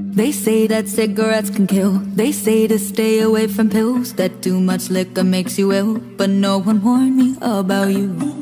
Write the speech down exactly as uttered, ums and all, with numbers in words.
They say that cigarettes can kill. They say to stay away from pills, that too much liquor makes you ill. But no one warned me about you.